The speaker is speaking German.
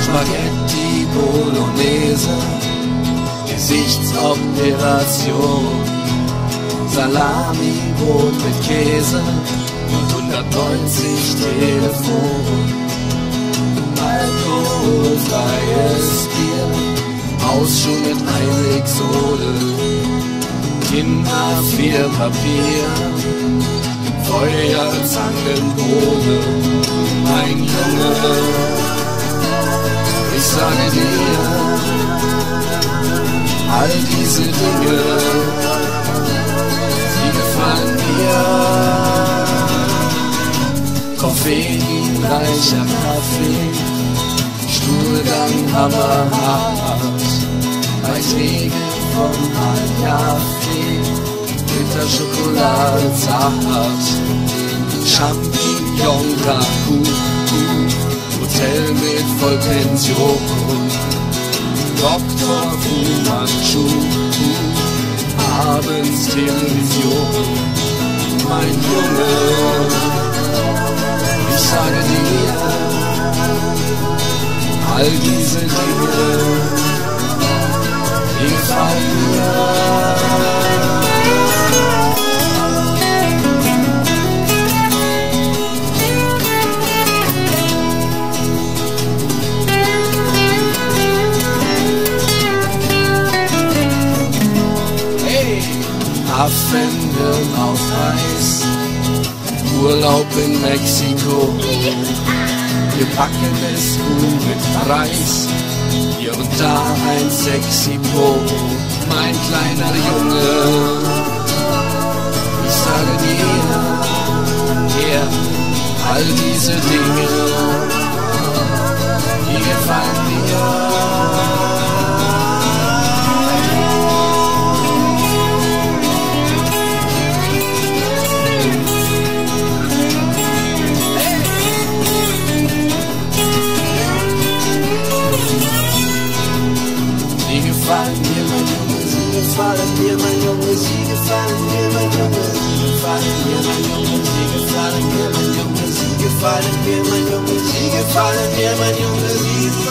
Spaghetti Bolognese, Gesichtsoperation, Salami, Brot mit Käse und 190 Telefon. Alkoholfreies Bier, Hausschuh mit Einwegsohle, Kinderfrierpapier, Feuerzangenbowle. Mein Junge, ich sage dir, all diese Dinge, sie gefallen mir. Koffeinreicher Kaffee, Stuhlgang hammerhart, bei Regen vom Café, Bitterschokolade zart, Champignon Ragout, Hotel mit Vollpension, Dr. Fu Manchu, abends Television. Mein Junge, ich sage dir, all diese Dinge, die gefallen mir. Affenhirn auf Eis, Urlaub in Mexiko, gebackenes Huhn mit Reis, hier und da ein sexy Po. Mein kleiner Junge, ich sage dir, ja, all diese Dinge, die gefallen mir. Gefallen mir, mein Junge, sie gefallen mir, mein Junge, sie gefallen mir, mein Junge, sie gefallen mir, mein Junge, sie gefallen mir, mein Junge, sie gefallen mir, mein Junge, sie